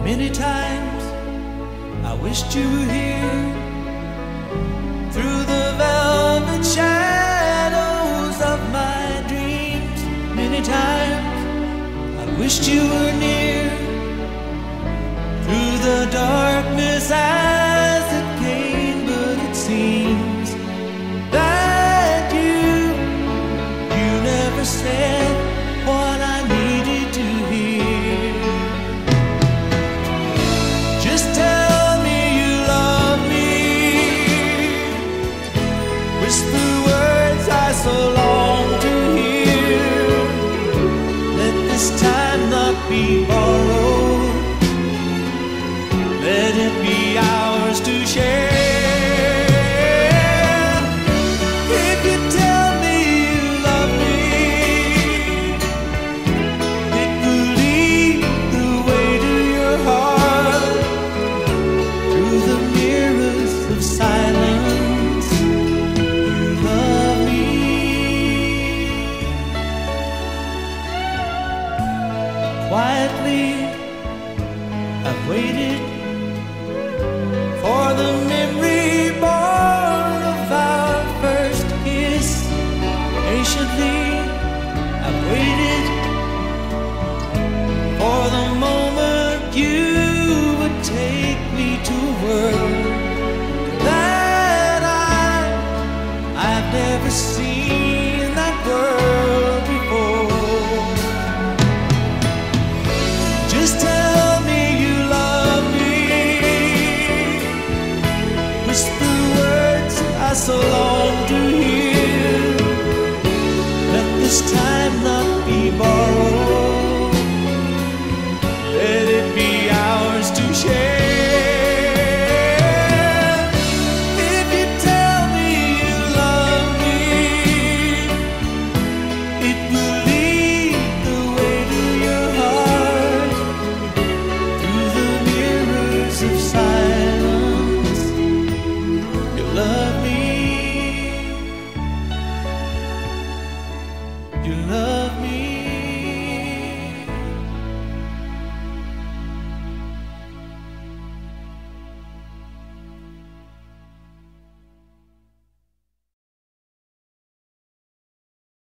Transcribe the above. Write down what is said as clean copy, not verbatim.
Many times I wished you were here, through the velvet shadows of my dreams. Many times I wished you were near, through the darkness as it came. But it seems that you never said what I needed to hear. Just tell me you love me, whisper words I so long to hear. Let this time not be borrowed, let it be ours to share. If you tell me you love me, it will lead the way to your heart, through the mirrors of silence. You love me. Quietly I've waited for the memory born of our first kiss. Patiently I've waited for the moment you would take me to a world that I've never seen that world before. Just tell me you love me, whisper words I so long to hear. Let this time